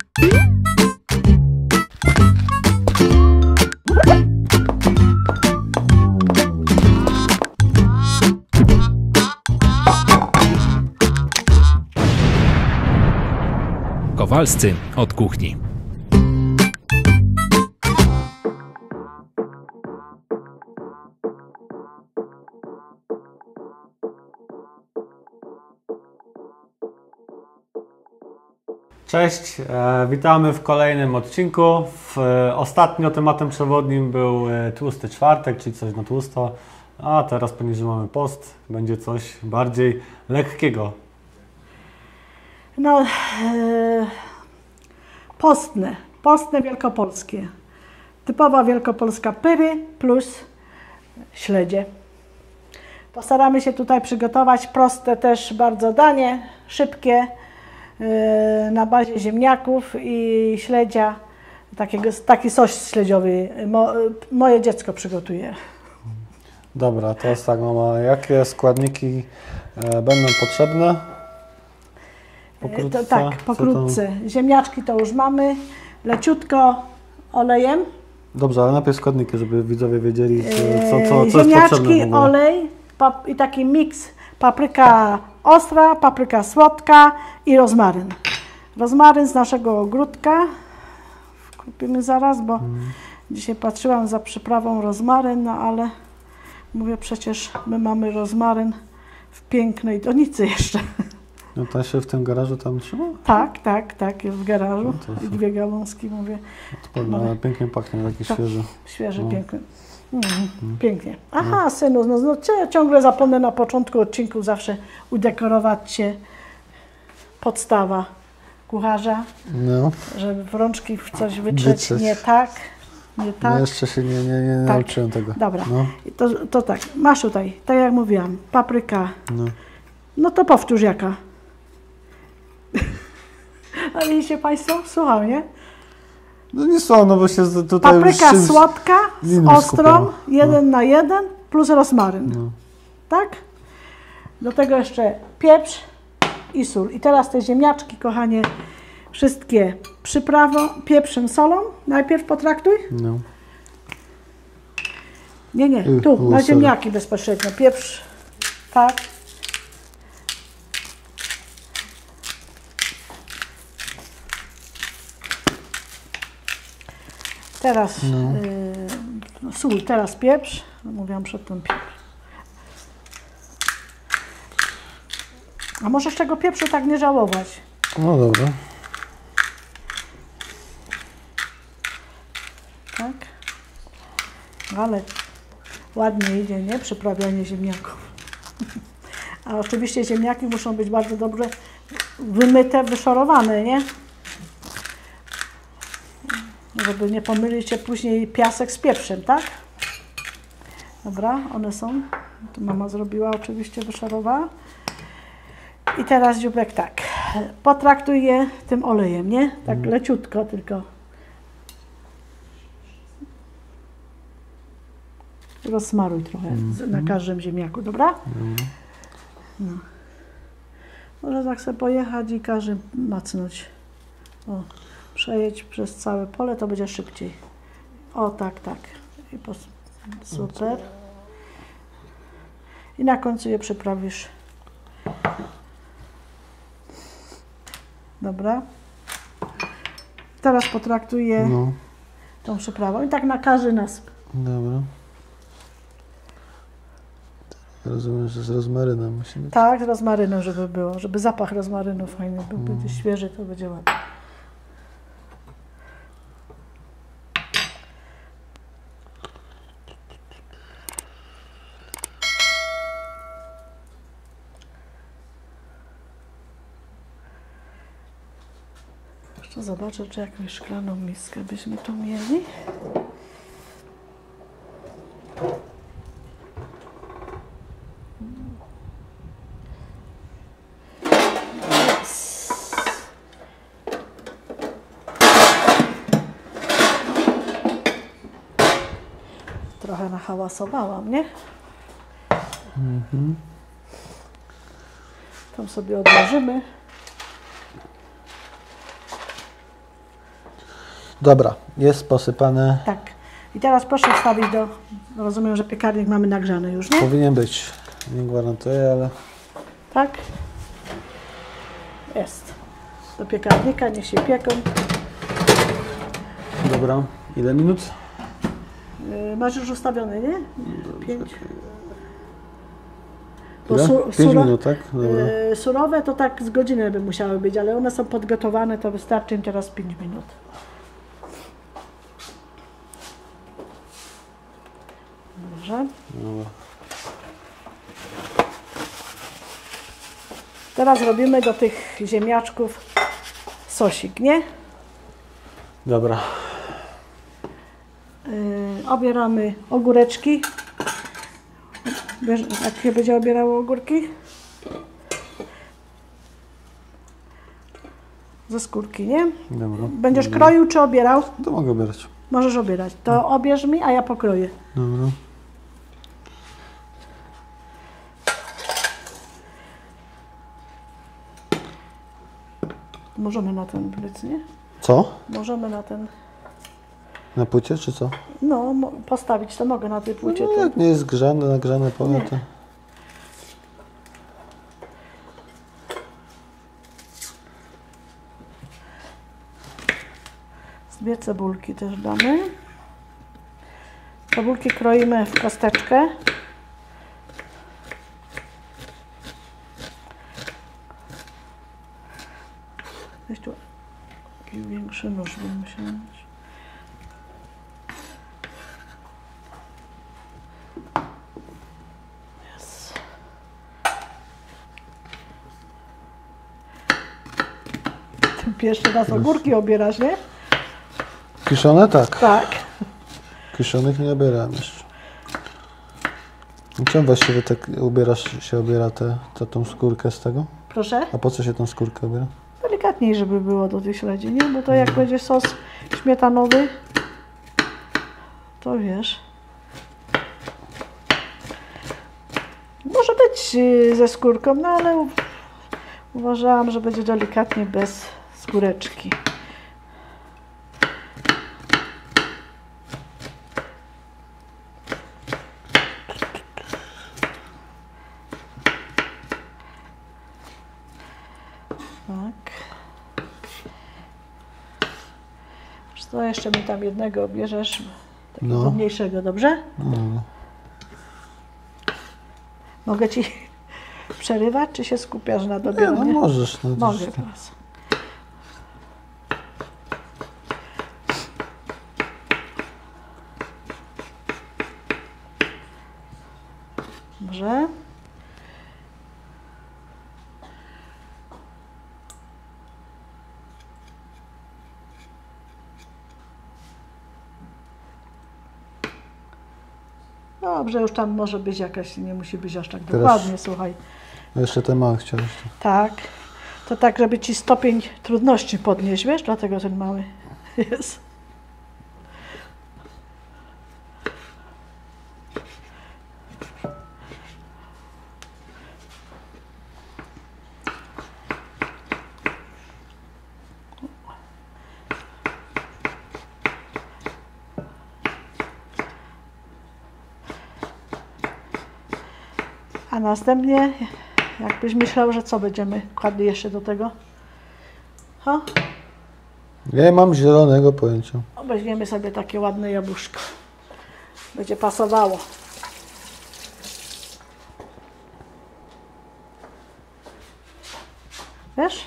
Kowalscy od kuchni. Cześć, witamy w kolejnym odcinku. Ostatnio tematem przewodnim był tłusty czwartek, czyli coś na tłusto, a teraz, ponieważ mamy post, będzie coś bardziej lekkiego. No, postne wielkopolskie. Typowa wielkopolska pyry plus śledzie. Postaramy się tutaj przygotować proste też bardzo danie, szybkie, na bazie ziemniaków i śledzia. Taki sos śledziowy moje dziecko przygotuje. Dobra, to jest tak, mama, jakie składniki będą potrzebne? Pokrótce. Tak, pokrótce. Ziemniaczki to już mamy, leciutko olejem. Dobrze, ale najpierw składniki, żeby widzowie wiedzieli, co jest potrzebne. Ziemniaczki, olej i taki miks, papryka ostra, papryka słodka i rozmaryn. Rozmaryn z naszego ogródka. Kupimy zaraz, bo dzisiaj patrzyłam za przyprawą rozmaryn, no ale mówię, przecież my mamy rozmaryn w pięknej donicy jeszcze. No to się w tym garażu tam trzyma? Tak, jest w garażu. No I dwie gałązki, mówię. Ale pięknie pachnie, taki świeży. Świeży, piękny. Pięknie. Aha, synu, no ciągle zapomnę na początku odcinku zawsze udekorować się podstawa kucharza, No. żeby w rączki w coś wytrzeć. Nie tak. No jeszcze się nie nauczyłem tego. Dobra, no. To tak, masz tutaj, tak jak mówiłam, papryka. No to powtórz jaka. A widzicie Państwo? Słucham, nie? No nie są, no bo się tutaj papryka słodka z ostrą, 1:1 plus rozmaryn. No. Tak? Do tego jeszcze pieprz i sól. I teraz te ziemniaczki, kochanie, wszystkie przyprawą, pieprzem, solą. Najpierw potraktuj. No. Nie, tu, na ziemniaki bezpośrednio. Pieprz, tak. Teraz sól, teraz pieprz. Mówiłam przedtem pieprz. A możesz tego pieprzu tak nie żałować. No dobra. Tak. Ale ładnie idzie, nie? Przyprawianie ziemniaków. A oczywiście ziemniaki muszą być bardzo dobrze wymyte, wyszorowane, nie? Żeby nie pomylić się później piasek z pieprzem, tak? Dobra, one są. Tu mama zrobiła, oczywiście wyszorowała. I teraz dzióbek tak. Potraktuj je tym olejem, nie? Tak leciutko tylko. Rozsmaruj trochę na każdym ziemniaku, dobra? No. Może tak sobie pojechać i każdy macnąć. O. Przejedź przez całe pole, to będzie szybciej. O, tak. I super. I na końcu je przyprawisz. Dobra. Teraz potraktuję tą przyprawą. I tak na każdy nasp. Dobra. Rozumiem, że z rozmarynem musi być. Tak, z rozmarynem, żeby było. Żeby zapach rozmarynu fajny był. Będzie świeży, to będzie ładnie. Jeszcze zobaczę, czy jakąś szklaną miskę byśmy tu mieli. Trochę nahałasowałam, nie? Tam sobie odłożymy. Dobra, jest posypane. Tak. I teraz proszę wstawić do... Rozumiem, że piekarnik mamy nagrzany już, nie? Powinien być. Nie gwarantuję, ale... Tak? Jest. Do piekarnika, niech się pieką. Dobra, ile minut? Masz już ustawiony, nie? 5. Ile? 5 minut, tak? Dobra. Surowe to tak z godziny by musiały być, ale one są podgotowane, to wystarczy im teraz 5 minut. Dobrze. Dobra. Teraz robimy do tych ziemniaczków sosik, nie? Dobra. Obieramy ogóreczki. Wiesz, jak się będzie obierało ogórki? Ze skórki, nie? Dobra. Będziesz kroił czy obierał? To mogę obierać. Możesz obierać. To obierz mi, a ja pokroję. Dobra. Możemy na ten pryc, nie? Co? Możemy na ten... Na płycie, czy co? No, postawić to mogę na tej płycie. No, jak nie jest grzane, nagrzane pole, Nie. to... Dwie cebulki też damy. Cebulki kroimy w kosteczkę. Weź tu taki większy nóż bym musiał mieć. Yes. Ty pierwszy raz ogórki obierasz, nie? Kiszone? Tak. Tak. Kiszonych nie obierałem jeszcze. Czemu właściwie tak obiera tą skórkę z tego? Proszę? A po co się tą skórkę obiera? Delikatniej, żeby było do tych śledzi, nie? Bo to jak będzie sos śmietanowy, to wiesz. Może być ze skórką, no ale uważałam, że będzie delikatnie bez skóreczki. Tak. To jeszcze mi tam jednego obierzesz, takiego mniejszego, dobrze? No. Mogę Ci przerywać, czy się skupiasz na Nie, dobieraniu? no możesz. No, Mogę teraz. Dobrze. Dobrze, już tam może być jakaś, nie musi być aż tak dokładnie, słuchaj. Jeszcze ten mały chciałeś. Tak, to tak, żeby Ci stopień trudności podnieść, wiesz, dlatego ten mały jest. A następnie, jakbyś myślał, że co będziemy kładli jeszcze do tego? Ha? Nie mam zielonego pojęcia. Weźmiemy sobie takie ładne jabłuszko. Będzie pasowało. Wiesz?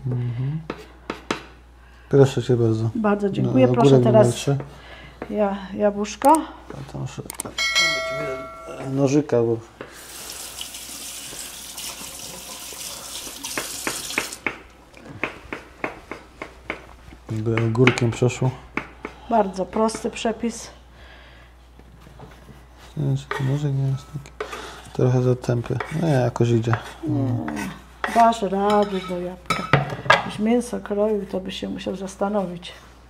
Proszę Cię bardzo. Bardzo dziękuję. No, Proszę teraz numerczy. jabłuszko. A to muszę nożyka, bo... Górkiem przeszło. Bardzo prosty przepis. Nie wiem, czy to nożyk nie jest taki. Trochę za tępy. No nie, jakoś idzie. Dasz radę do jabłka. Jakbyś mięso kroił, to byś się musiał zastanowić.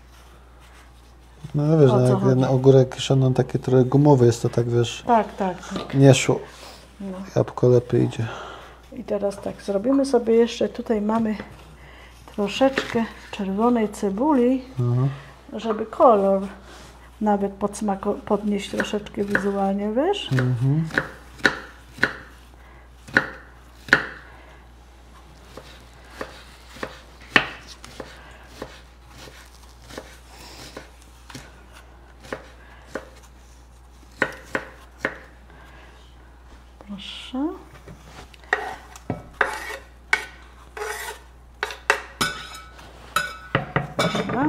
No wiesz, O no, co jak chodzi? na ogórek kiszoną taki trochę gumowy jest, to tak wiesz, Tak. nie szło. No. Jabłko lepiej idzie. I teraz tak, zrobimy sobie jeszcze, tutaj mamy troszeczkę czerwonej cebuli. Mhm. żeby kolor nawet podnieść troszeczkę wizualnie, wiesz? Mhm. Proszę. Dobra.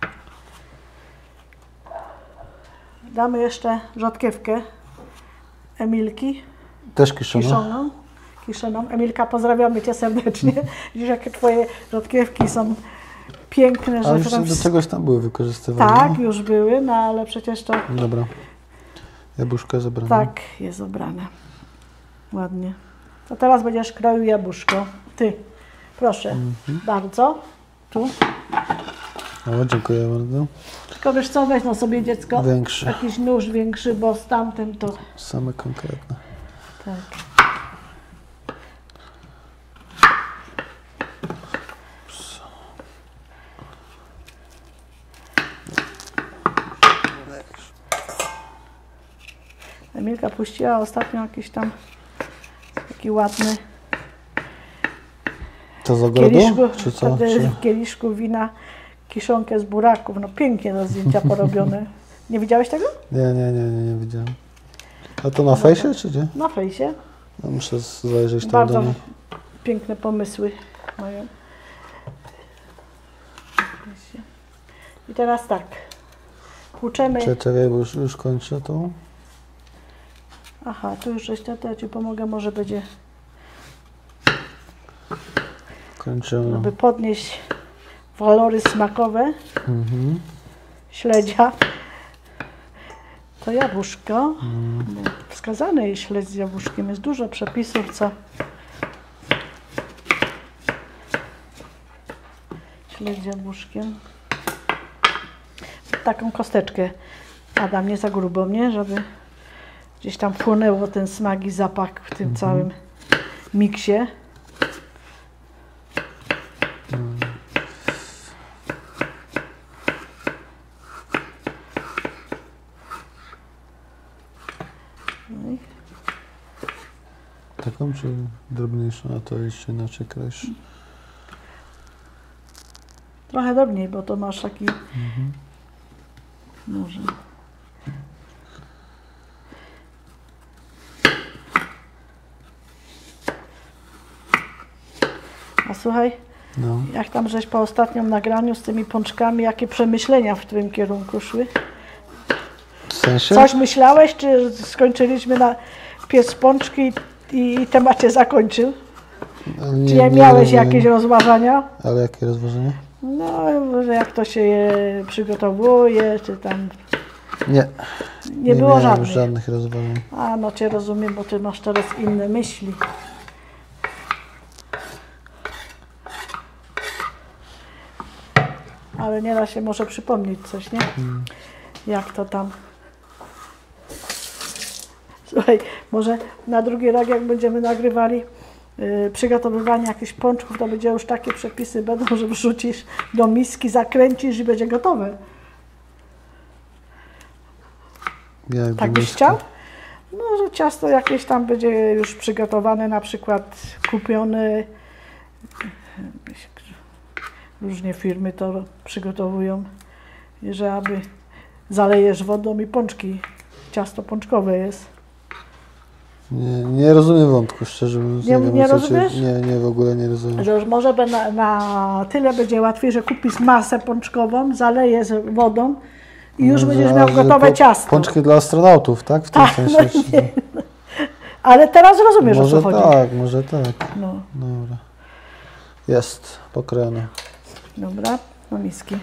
Damy jeszcze rzodkiewkę Emilki. Też kiszono. Kiszoną. Kiszoną. Emilka, pozdrawiamy Cię serdecznie. Widzisz, jakie Twoje rzodkiewki są piękne. Ale że już tam... do czegoś tam były wykorzystywane. Tak, już były, no ale przecież to... Dobra. Jabłuszko zebrane. Tak, jest obrane. Ładnie. To teraz będziesz kroił jabłuszko. Ty, proszę, bardzo. Tu. O, dziękuję bardzo. Tylko wiesz co, weź no sobie dziecko. Większy. Jakiś nóż większy, bo z tamtym to... Same konkretne. Tak. Emilka puściła ostatnio jakiś tam taki ładny To z ogrodu? kieliszku, Czy co? w kieliszku wina kiszonkę z buraków. No pięknie te zdjęcia porobione. Nie widziałeś tego? Nie widziałem. A to na fejsie, czy gdzie? Na fejsie. No, muszę zajrzeć tam Bardzo do niej. piękne pomysły mają. I teraz tak. Płuczemy. Czekaj, bo już kończę tą. Aha, tu już żeś to ja Ci pomogę, może będzie, Kończymy. żeby podnieść walory smakowe śledzia. To jabłuszko. Bo wskazane jest śledź z jabłuszkiem. Jest dużo przepisów, co śledź z jabłuszkiem. Taką kosteczkę, Adam, nie za grubą, nie? Żeby gdzieś tam wchłonęło ten smak i zapach w tym całym miksie. No i Taką czy drobniejszą, a to jeszcze inaczej kroisz? trochę drobniej, bo to masz taki... Może. A słuchaj, No. jak tam żeś po ostatnim nagraniu z tymi pączkami, jakie przemyślenia w Twoim kierunku szły? W sensie? Coś myślałeś, czy skończyliśmy na piec pączki i temat się zakończył? Ale Czy nie miałeś rozumiem. jakieś rozważania? Ale jakie rozważenie? No, że jak to się je przygotowuje, czy tam... Nie było miałem żadnych. żadnych rozważań. A, no Cię rozumiem, bo Ty masz teraz inne myśli. Ale nie da się może przypomnieć coś, nie? Jak to tam... Słuchaj, może na drugi rok, jak będziemy nagrywali przygotowywanie jakichś pączków, to będzie już takie przepisy będą, że wrzucisz do miski, zakręcisz i będzie gotowe. Jakby Tak byś miska. chciał? No, że ciasto jakieś tam będzie już przygotowane, na przykład kupione. Różnie firmy to przygotowują, i że aby zalejesz wodą i pączki. Ciasto pączkowe jest. Nie rozumiem wątku, szczerze mówiąc. Nie wiem, o co rozumiesz? Nie, w ogóle nie rozumiem. Że już może na tyle będzie łatwiej, że kupisz masę pączkową, zalejesz wodą i już będziesz miał gotowe ciasto. Pączki dla astronautów, tak? W tym Tak, sensie. no nie. Ale teraz rozumiesz, o Może co chodzi. tak, może tak. No, Dobra. Jest pokrojone. dobra, do miski.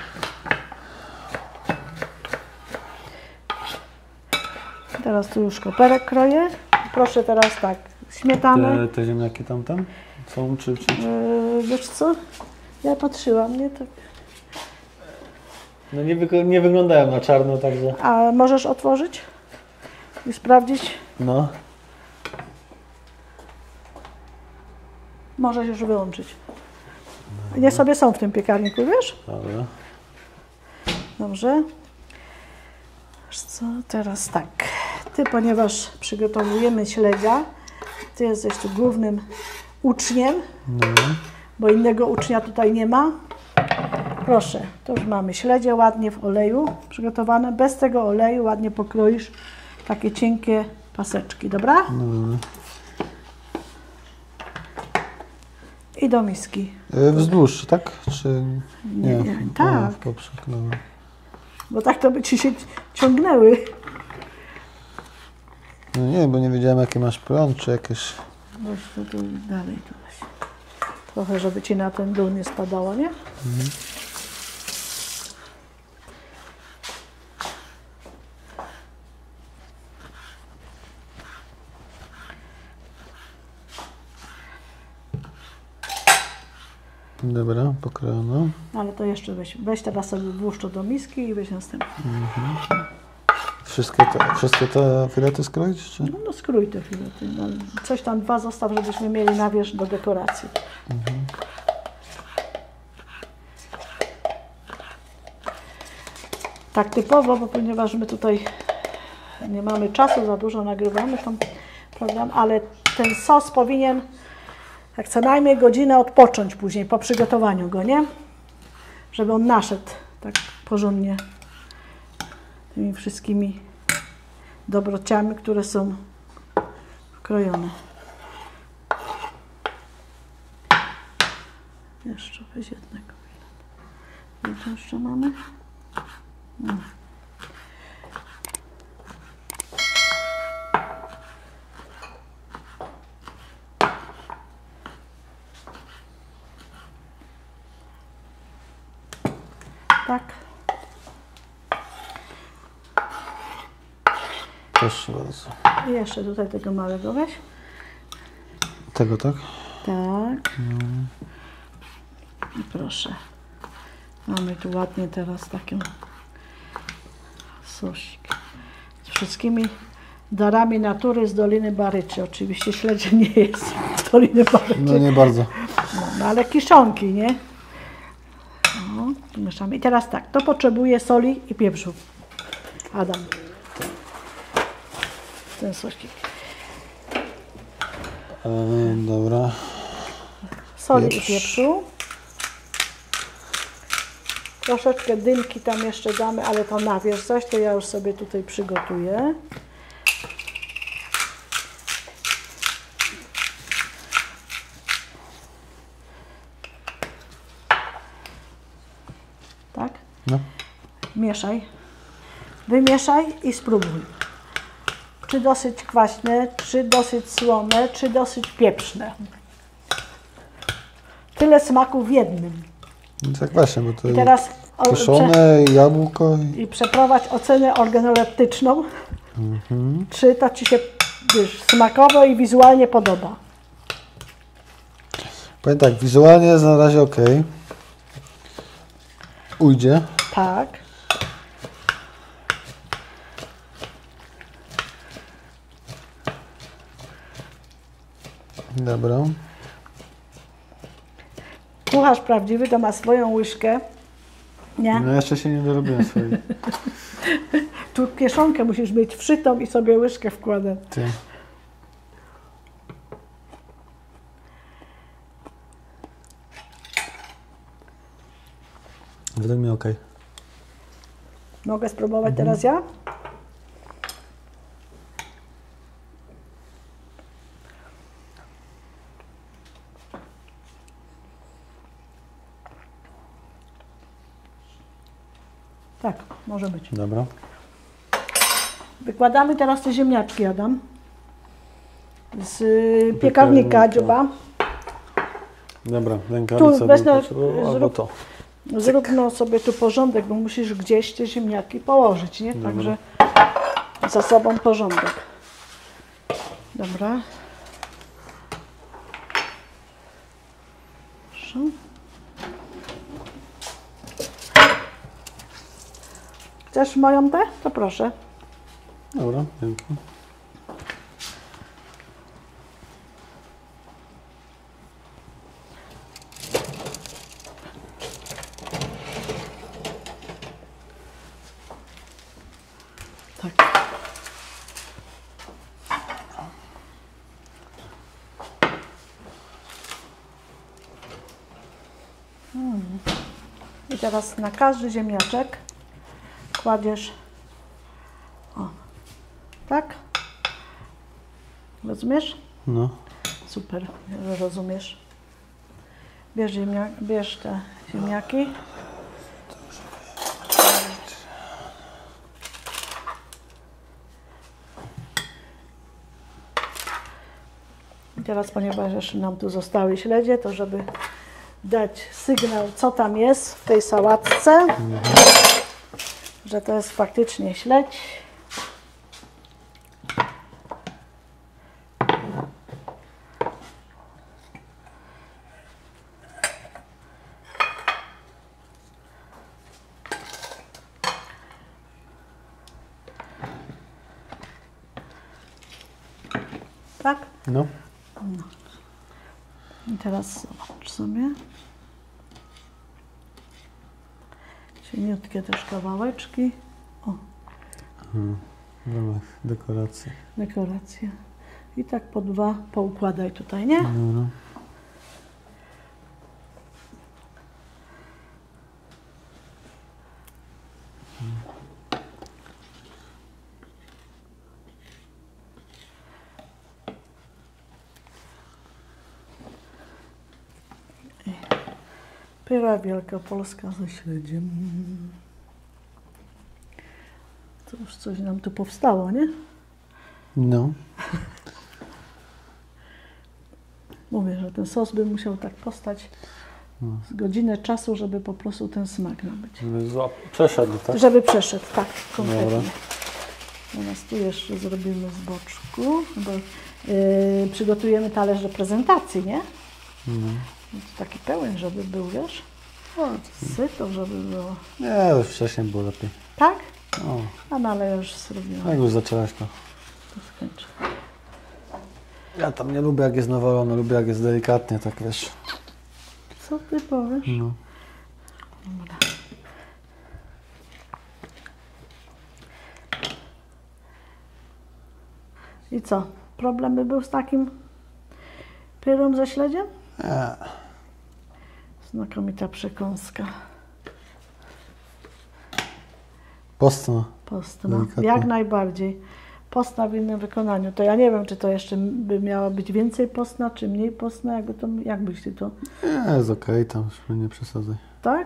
Teraz tu już koperek kroję. Proszę teraz tak, śmietanę. Te ziemniaki tamten są, czy? Wiesz co? Ja patrzyłam, nie? Tak. No nie wyglądają na czarno, także... A możesz otworzyć i sprawdzić? No. Możesz już wyłączyć. Nie sobie są w tym piekarniku, wiesz? Dobra. Dobrze. Wiesz co, teraz tak. Ty, ponieważ przygotowujemy śledzia, ty jesteś tu głównym uczniem, bo innego ucznia tutaj nie ma. Proszę, to już mamy śledzie ładnie w oleju przygotowane. Bez tego oleju ładnie pokroisz takie cienkie paseczki, dobra? I do miski. Wzdłuż, tak? Czy Nie, tak. w poprzek, dobra. Bo tak to by ci się ciągnęły. No nie, bo nie wiedziałem jaki masz plon, czy jakieś... Weź to tu dalej tu weź. Trochę, żeby ci na ten dół nie spadało, nie? Dobra, pokrojono. Ale to jeszcze weź teraz sobie włóż to do miski i weź następny. Wszystkie te filety skroić, czy? No skrój te filety. No, coś tam 2 zostaw, żebyśmy mieli na wierzch do dekoracji. Tak typowo, bo ponieważ my tutaj nie mamy czasu, za dużo nagrywamy ten program, ale ten sos powinien tak co najmniej godzinę odpocząć później po przygotowaniu go, nie? Żeby on naszedł tak porządnie tymi wszystkimi dobrociami, które są wkrojone. Jeszcze weź jednego. I to jeszcze mamy? No. Tak. Proszę bardzo. I jeszcze tutaj tego małego weź. Tego, tak? Tak. I proszę. Mamy tu ładnie teraz taką sosik. Z wszystkimi darami natury z Doliny Baryczy. Oczywiście śledzie nie jest z Doliny Baryczy. No nie bardzo. No ale kiszonki, nie? No, tu mieszamy. I teraz tak, to potrzebuje soli i pieprzu. Adam. Ten sosik. Dobra. Soli i Pieprz. pieprzu. Troszeczkę dynki tam jeszcze damy, ale to na wierzch coś, to ja już sobie tutaj przygotuję. Tak? No. Mieszaj. Wymieszaj i spróbuj. Czy dosyć kwaśne, czy dosyć słone, czy dosyć pieprzne. Tyle smaku w jednym. No tak właśnie, bo to I teraz kiszone, jabłko i przeprowadź ocenę organoleptyczną. Czy to ci się, wiesz, smakowo i wizualnie podoba. Powiem tak, wizualnie jest na razie ok. Ujdzie. Tak. Dobra. Kucharz prawdziwy to ma swoją łyżkę. Nie? No jeszcze się nie dorobiłem swojej. Tu kieszonkę musisz mieć wszytą i sobie łyżkę wkładać. Ty. Według mnie ok. Mogę spróbować teraz ja? Tak, może być. Dobra. Wykładamy teraz te ziemniaczki, Adam. Z piekarnika dzioba. Dobra, Tu rękawica weź bym na- potrzebował, albo zrób- to. Zrób no sobie tu porządek, bo musisz gdzieś te ziemniaki położyć, nie? Dobra. Także za sobą porządek. Dobra. Proszę. Chcesz moją tę? To proszę. Dobra, dzięki. I teraz na każdy ziemniaczek kładziesz, o, tak? Rozumiesz? No. Super, że rozumiesz. Bierz te ziemniaki. I teraz, ponieważ jeszcze nam tu zostały śledzie, to żeby dać sygnał, co tam jest w tej sałatce, że to jest faktycznie śledź. Tak? No. I teraz zobacz sobie. Cieniutkie też kawałeczki. O, W ramach dekoracji. dekoracje. I tak po dwa poukładaj tutaj, nie? Dobra. Pyra wielkopolska ze śledziem. To już coś nam tu powstało, nie? No. Mówię, że ten sos by musiał tak postać z godzinę czasu, żeby po prostu ten smak nabyć. Przeszedł, tak? Żeby przeszedł, tak, konkretnie. Dobra. Teraz tu jeszcze zrobimy z boczku, bo przygotujemy talerz do prezentacji, nie? No to taki pełen, żeby był, wiesz? Syto, żeby było. Nie, już wcześniej było lepiej. Tak? O, No ale już zrobiłam. jak już zaczęłaś to. To skończę. Ja tam nie lubię jak jest nawalone, lubię jak jest delikatnie, tak wiesz. Co ty powiesz? No. Dobra. I co? Problem by był z takim pyrą ze śledziem? Nie. Znakomita przekąska. Postno. Postna. Delikatnie. Jak najbardziej. Postna w innym wykonaniu. To ja nie wiem, czy to jeszcze by miała być więcej postna, czy mniej postna. Jak byś ty to... Nie, jest okej, tam już nie przesadzaj. Tak?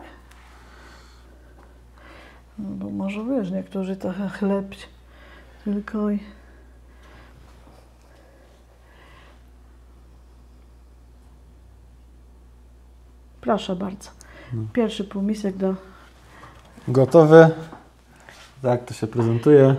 No bo może wiesz, niektórzy trochę chleb tylko i... Proszę bardzo. Pierwszy półmisek do... Gotowy. Tak to się prezentuje.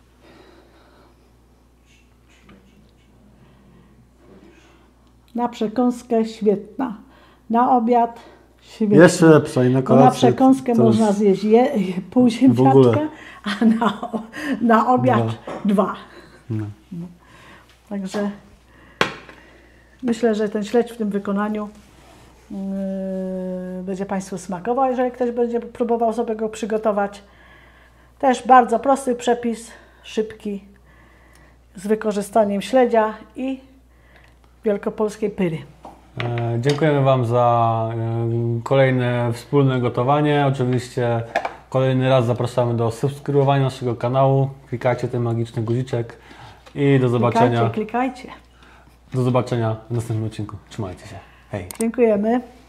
Na przekąskę świetna. Na obiad świetna. Jeszcze lepsza i na Bo kolację. na przekąskę to można już zjeść pół w ogóle. ziemniaczka, a na obiad dwa. No. Także myślę, że ten śledź w tym wykonaniu będzie Państwu smakował, jeżeli ktoś będzie próbował sobie go przygotować. Też bardzo prosty przepis, szybki, z wykorzystaniem śledzia i wielkopolskiej pyry. Dziękujemy Wam za kolejne wspólne gotowanie. Oczywiście kolejny raz zapraszamy do subskrybowania naszego kanału. Klikajcie ten magiczny guziczek i do zobaczenia. Klikajcie. Do zobaczenia w następnym odcinku. Trzymajcie się. Hej. Dziękujemy.